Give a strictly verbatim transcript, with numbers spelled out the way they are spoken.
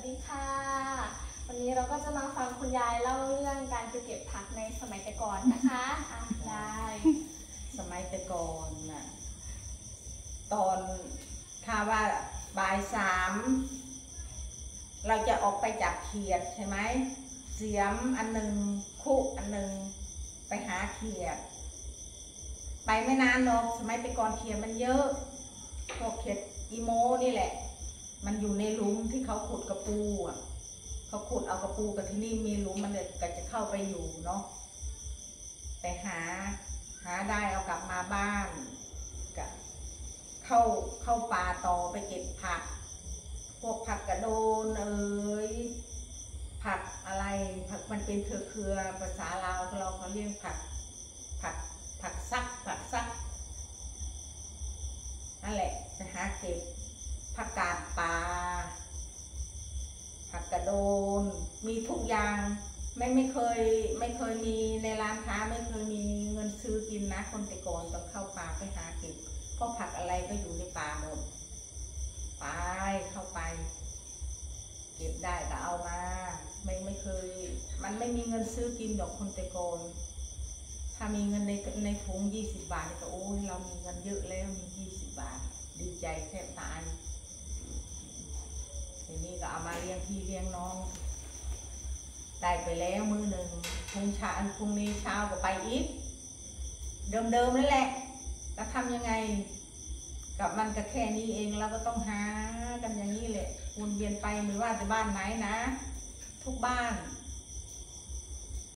ดีค่ะวันนี้เราก็จะมาฟังคุณยายเล่าเรื่องการไปเก็บผักในสมัยแต่ก่อนนะคะอ่ะยายสมัยแต่ก่อนน่ะตอนถ้าว่าบ่ายสามเราจะออกไปจับเขียดใช่ไหมเสียมอันหนึ่งคุอันหนึ่งไปหาเขียดไปไม่นานหรอกสมัยแต่ก่อนเขียดมันเยอะพวกเขียดอีโมนี่แหละมันอยู่ในหลุมที่เขาขุดกระปูอ่ะเขาขุดเอากระปูกับที่นี่มีหลุมมันเลยก็จะเข้าไปอยู่เนาะไปหาหาได้เอากลับมาบ้านกับเข้าเข้าป่าต่อไปเก็บผักพวกผักกระโดนเอ้ยผักอะไรผักมันเป็นเครือเครือภาษาลาวเราเขาเรียกผักผักผักซักผักซักนั่นแหละไปหาเก็บผักกาดป่าผักกระโดนมีทุกอย่างไม่ไม่เคยไม่เคยมีในร้านค้าไม่เคยมีเงินซื้อกินนะคนแต่ก่อนต้องเข้าป่าไปหาเก็บเพราะผักอะไรก็อยู่ในป่าหมดไปเข้าไปเก็บได้ก็เอามาไม่ไม่เคยมันไม่มีเงินซื้อกินดอกคนแต่ก่อนถ้ามีเงินในในถุงยี่สิบบาทก็โอ้ยเรามีเงินเยอะแล้วมียี่สิบบาทดีใจแทบตายทีนี้ก็เอามาเลี้ยงพี่เลี้ยงน้องได้ไปแล้วมื้อหนึ่งพรุ่งเช้าพรุ่งนี้เช้าก็ไปอีกเดิมๆนั่นแหละแล้วทำยังไงกับมันก็แค่นี้เองเราก็ต้องหากันอย่างนี้แหละวนเวียนไปไม่ว่าจะบ้านไหนนะทุกบ้าน